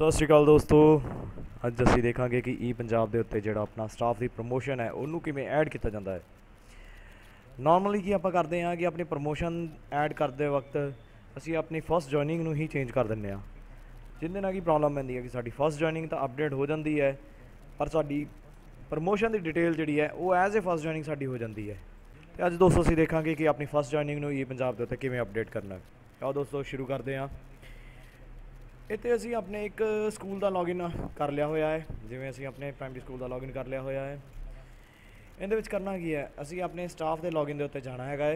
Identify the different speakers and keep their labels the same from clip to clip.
Speaker 1: सत श्री अकाल दोस्तों। अज असीं देखांगे कि ई पंजाब दे उत्ते जिहड़ा अपना स्टाफ की प्रमोशन है उन्होंने किवें ऐड किया जाता है। नॉर्मली की आपां करते हैं कि अपनी प्रमोशन ऐड करते वक्त असीं अपनी फस्ट जॉइनिंग नूं ही चेंज कर दिंदे हां, जिहदे नाल की प्रॉब्लम पैंदी है कि साडी फस्ट जॉइनिंग तो अपडेट हो जाती है पर साडी प्रमोशन की डिटेल जिहड़ी है वो एज ए फस्ट जॉइनिंग साडी हो जाती है। तो अज दोस्तों असीं देखांगे कि अपनी फस्ट जॉइनिंग नूं ई पंजाब दे उत्ते किवें अपडेट करना है। आओ दोस्तों शुरू करते हैं। इत्थे असीं अपने एक स्कूल का लॉगिन कर लिया होया है, जिवें असीं अपने प्राइमरी स्कूल का लॉगिन कर लिया होया है। इहदे विच करना की है, असीं अपने स्टाफ के लॉगिन के उत्ते जाना है।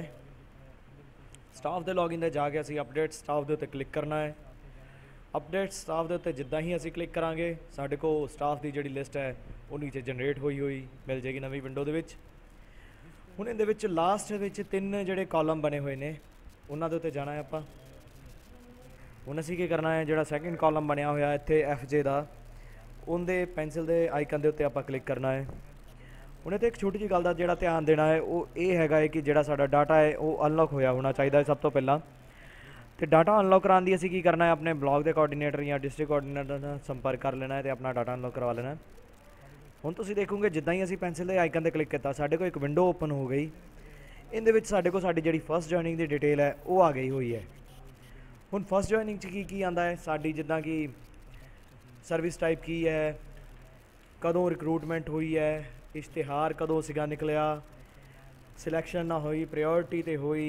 Speaker 1: स्टाफ के लॉगिन ते जाके असीं अपडेट स्टाफ के उत्ते क्लिक करना है। अपडेट स्टाफ के उत्ते जिद्दां ही असीं क्लिक करांगे साडे कोल स्टाफ की जिहड़ी लिस्ट है वो नीचे जनरेट हुई मिल जाएगी नवीं विंडो दे विच। हुण इहदे विच लास्ट विच 3 जिहड़े कॉलम बने हुए ने उन्हां दे उत्ते जाना है आपां। हुण असीं की करना है, जिहड़ा सैकेंड कॉलम बनया होया इत्थे FJ दा उहदे पेंसिल के आइकन के उत्ते आपां क्लिक करना है। हुण इत्थे एक छोटी जी गल दा जिहड़ा ध्यान देना है वो ये हैगा कि जिहड़ा साडा डाटा है वो अनलॉक होया होना चाहिए है सब तो पहला। तो डाटा अनलॉक कराने दी असीं की करना है, अपने ब्लॉक के कोआर्डीनेटर या डिस्ट्रिक्ट कोआर्डीनेटर नाल संपर्क कर लेना है तो अपना डाटा अनलॉक करवा लेना है। हुण तुसीं देखोगे जिद्दां ही असीं पेंसिल के आइकन ते क्लिक किया साडे कोल एक विंडो ओपन हो गई। इहदे विच साडे कोल साडी जिहड़ी फस्ट जॉइनिंग की डिटेल है वो आ गई हुई है। हुण फस्ट जॉइनिंग की आंदा है साडी जिद्दां कि सर्विस टाइप की है, कदों रिक्रूटमेंट हुई है, इश्तिहार कदों सीगा निकलिया, सिलैक्शन ना हुई, प्रायोरिटी ते हुई,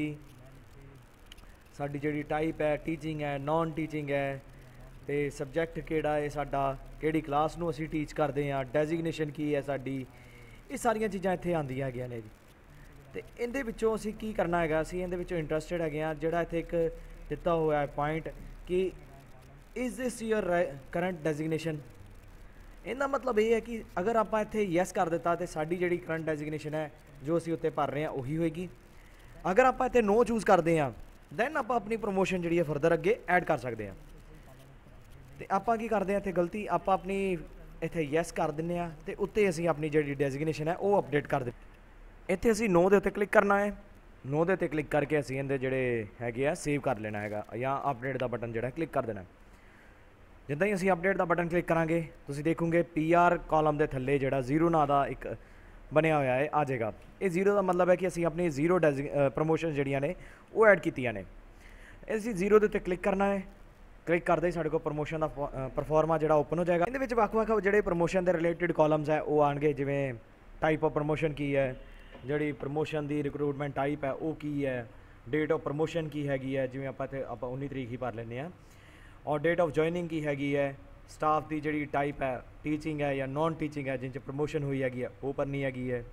Speaker 1: साडी जिहड़ी टाइप है टीचिंग है नॉन टीचिंग है, तो सबजैक्ट किहड़ा है साडा, किहड़ी क्लास नूं असीं टीच करदे हां, डेजिग्नेशन की है साडी, ये सारियां चीज़ां इत्थे आंदियां हैगियां ने जी। तो इहदे विचों असीं की करना हैगा, असीं इहदे विचों इंटरस्टिड हैगे हां। जिहड़ा इत्थे एक दिता हुआ है पॉइंट कि is this your current designation, इहदा मतलब ये है कि अगर आप इत्थे यस कर दिता तो साडी जिहड़ी करंट डेजिग्नेशन है जो असीं उत्ते भर रहे हैं उही होएगी। अगर आप इत्थे नो चूज़ करते हैं दैन आप अपनी प्रमोशन जिहड़ी है फरदर अगे ऐड कर सकते हैं। तो आपां की करते हैं इत्थे गलती, आप अपनी इत्थे यस कर दिंदे आ ते उत्ते असीं अपनी जिहड़ी डेजिग्नेशन है वो अपडेट कर दिंदे। इत्थे असीं नो दे उत्ते क्लिक करना है, नो दे उत्ते क्लिक करके असीं इहदे जिहड़े हैगे आ सेव कर लेना हैगा या अपडेट का बटन जिहड़ा क्लिक कर देना है। जिद्दां ही असीं अपडेट का बटन क्लिक करांगे तुसीं देखोगे PR कॉलम के थल्ले जिहड़ा 0 नां दा एक बनया होया है आ जाएगा। ये 0 का मतलब है कि असीं अपनी 0 प्रमोशन जिहड़ियां ने वो ऐड कीतियां ने। असीं 0 के उत्ते क्लिक करना है, क्लिक करते ही साडे कोल प्रमोशन का परफॉर्मा जिहड़ा ओपन हो जाएगा। इहदे विच वक्-वक् जिहड़े प्रमोशन के रिलेटिड कॉलम्स है वो आउणगे, जिवें टाइप ऑफ प्रमोशन की है, जिहड़ी प्रमोशन की रिक्रूटमेंट टाइप है वो की है, डेट ऑफ प्रमोशन की हैगी है, जिवें आपां 19 तरीक ही भर लैंदे आ, और डेट ऑफ जॉइनिंग की हैगी है, स्टाफ की जिहड़ी टाइप है टीचिंग है या नॉन टीचिंग है जिन च प्रमोशन हुई हैगी है वो भरनी हैगी है।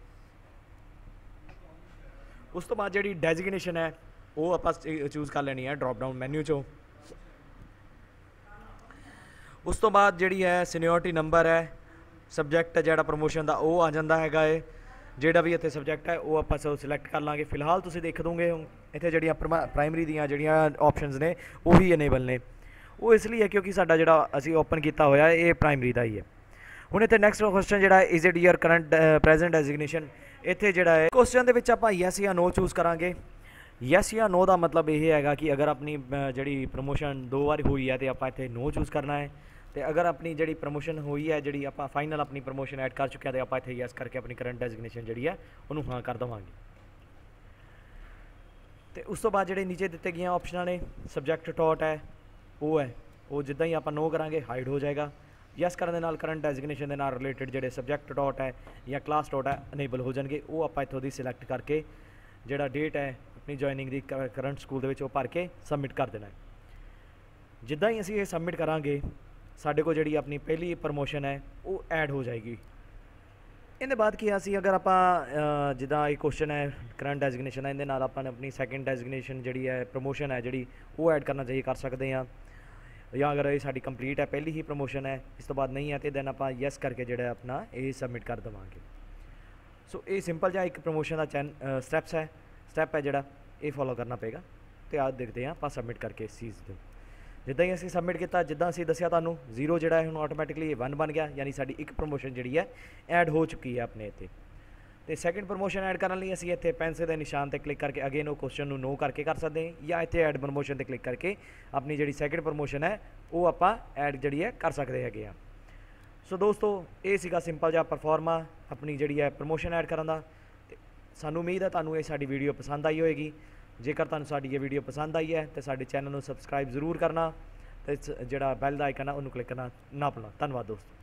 Speaker 1: उस तो बाद जिहड़ी डेजिग्नेशन है वो आपां चूज़ कर लेनी है ड्रॉप डाउन मैन्यू चों। उस तो बाद जिहड़ी है सीनियोरिटी नंबर है, सबजैक्ट जिहड़ा प्रमोशन का वो आ जाता हैगा है, जिहड़ा भी इत्थे सबजैक्ट है वो आपां सिलैक्ट कर लांगे। फिलहाल तुसीं देख दोगे इत्थे जिहड़ियां प्राइमरी दियां जिहड़ियां ऑप्शनस ने वो ही इनेबल ने, वो इसलिए है क्योंकि साडा जिहड़ा असीं ओपन किया होया ये प्राइमरी का ही है। हुण इत्थे नैक्सट क्वेश्चन जिहड़ा is it your current present designation, इत्थे जिहड़ा है क्वेश्चन दे विच आपां यस या नो चूज़ करांगे। यस या नो का मतलब ये हैगा कि अगर अपनी जिहड़ी प्रमोशन 2 बार हुई है तो आपां इत्थे नो चूज़ करना है, तो अगर अपनी जिहड़ी प्रमोशन हुई है जिहड़ी आपां फाइनल अपनी प्रमोशन ऐड कर चुके हैं तो आपां इत्थे यस करके अपनी करंट डेजिग्नेशन जिहड़ी है उन्होंने हाँ कर देवांगे। तो उस तो बाद जिहड़े नीचे दिते गए ऑप्शनां ने सबजैक्ट टॉट है वो जिद्दां ही आपां नो करांगे हाइड हो जाएगा। यस करने दे नाल करंट डेजिग्नेशन के नाल रिलेटेड जिहड़े सबजैक्ट टॉट है या क्लास टॉट है अनेबल हो जाएंगे। वो आपां इत्थों दी सिलैक्ट करके जिहड़ा डेट है अपनी जॉइनिंग की करंट स्कूल दे विच वो भर के सबमिट कर देना है। जिद्दां ही असीं ये सबमिट करांगे साडे को जिहड़ी अपनी पहली प्रमोशन है वो ऐड हो जाएगी। इहदे बाद की असीं अगर आपां जिद्दां ये क्वेश्चन है करंट डेजिग्नेशन है, इहदे नाल आपां अपनी सैकेंड डेजिग्नेशन जिहड़ी है प्रमोशन है जिहड़ी वो ऐड करना चाहिए कर सकते हैं, या अगर ये साडी कंप्लीट है पहली ही प्रमोशन है इस तो बाद नहीं है तो दैन आपां यस करके जिहड़ा अपना ये सबमिट कर देवांगे। सो ये सिंपल जिहा एक प्रमोशन का स्टैप है जिहड़ा ये फॉलो करना पेगा। तो आज देखते हैं आपां सबमिट करके इस चीज़ को। जिद्दां ही असीं सबमिट किया जिद्दां असीं दस्सिया तुहानूं 0 जिहड़ा है हुण ऑटोमैटिकली 1 बन गया, यानी साडी एक प्रमोशन जिहड़ी है ऐड हो चुकी है अपने इत्थे। तो सैकेंड प्रमोशन ऐड करने लिए असीं इत्थे पेंसिल के निशान पर क्लिक करके अगेन वो क्वेश्चन नू नो करके कर सकते हैं, या इत्थे ऐड प्रमोशन पर क्लिक करके अपनी जिहड़ी सैकेंड प्रमोशन है वो आपां ऐड जिहड़ी है कर सकते हैगे आ। सो दोस्तों ये सीगा सिंपल जिहा परफॉर्मा अपनी जिहड़ी है प्रमोशन ऐड करन दा। सानू उम्मीद है तुहानू ये साडी वीडियो पसंद आई होएगी। जेकर तुहानू साडी ये वीडियो पसंद आई है तो साडे चैनल नू सबसक्राइब जरूर करना, तो जिहड़ा बैल दा आइकन है उन्होंने क्लिक करना ना भुलना। धन्यवाद दोस्तों।